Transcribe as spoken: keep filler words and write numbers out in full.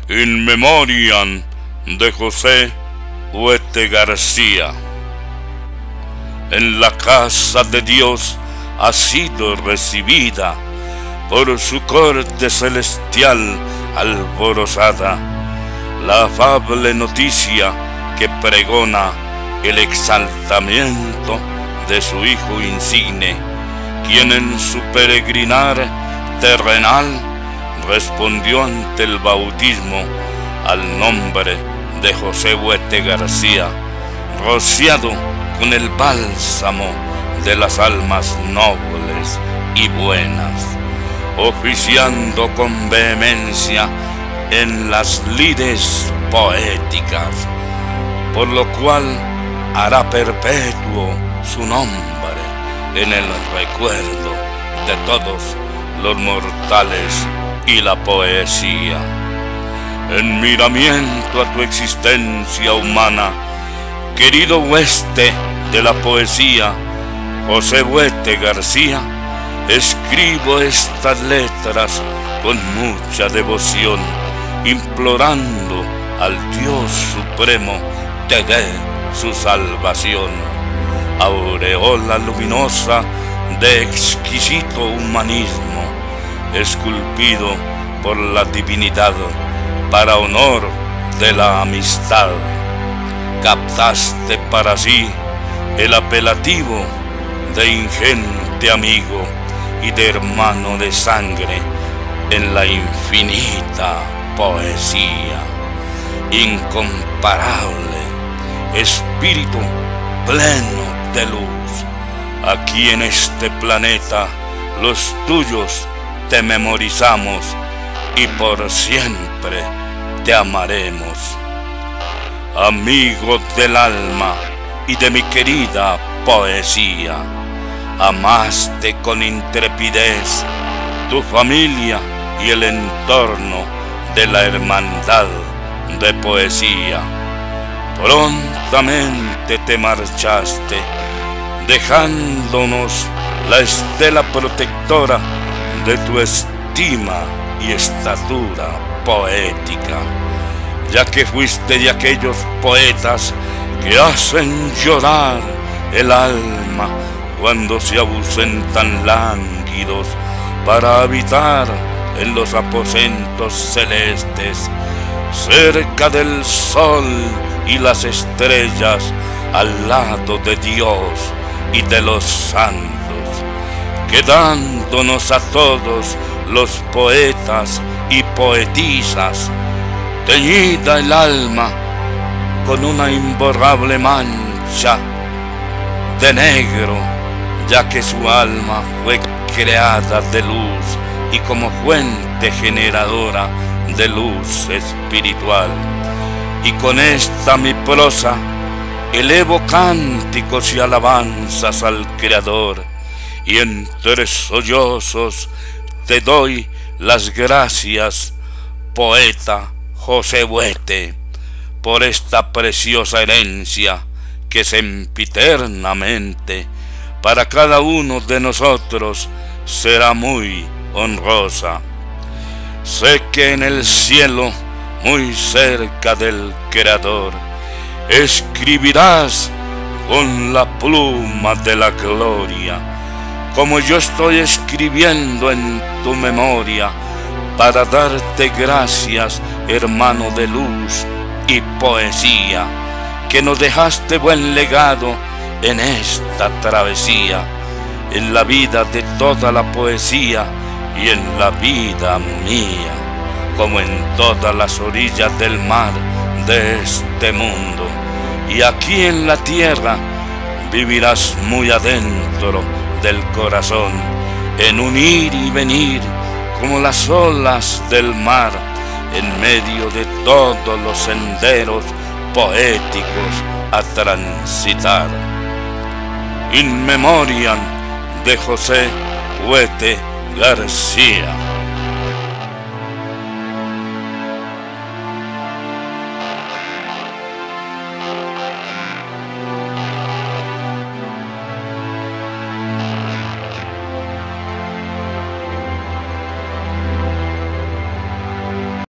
In memoriam de José Huete García. En la casa de Dios ha sido recibida por su corte celestial alborozada la afable noticia que pregona el exaltamiento de su Hijo insigne, quien en su peregrinar terrenal respondió ante el bautismo al nombre de José Huete García, rociado con el bálsamo de las almas nobles y buenas, oficiando con vehemencia en las lides poéticas, por lo cual hará perpetuo su nombre en el recuerdo de todos los mortales y la poesía. En miramiento a tu existencia humana, querido hueste de la poesía, José Huete García, escribo estas letras con mucha devoción, implorando al Dios Supremo te dé su salvación. Aureola luminosa de exquisito humanismo, esculpido por la divinidad para honor de la amistad, captaste para sí el apelativo de ingente amigo y de hermano de sangre en la infinita poesía. Incomparable espíritu pleno de luz, aquí en este planeta los tuyos te memorizamos y por siempre te amaremos. Amigo del alma y de mi querida poesía, amaste con intrepidez tu familia y el entorno de la hermandad de poesía. Prontamente te marchaste, dejándonos la estela protectora de tu estima y estatura poética, ya que fuiste de aquellos poetas que hacen llorar el alma cuando se abusentan lánguidos para habitar en los aposentos celestes, cerca del sol y las estrellas, al lado de Dios y de los santos, quedándonos a todos los poetas y poetisas teñida el alma con una imborrable mancha de negro, ya que su alma fue creada de luz y como fuente generadora de luz espiritual. Y con esta mi prosa elevo cánticos y alabanzas al Creador, y entre sollozos te doy las gracias, poeta José Huete, por esta preciosa herencia que sempiternamente para cada uno de nosotros será muy honrosa. Sé que en el cielo, muy cerca del Creador, escribirás con la pluma de la gloria, como yo estoy escribiendo en tu memoria, para darte gracias, hermano de luz y poesía, que nos dejaste buen legado en esta travesía, en la vida de toda la poesía y en la vida mía, como en todas las orillas del mar de este mundo. Y aquí en la tierra vivirás muy adentro del corazón, en un ir y venir como las olas del mar, en medio de todos los senderos poéticos a transitar. In memoriam de José Huete García.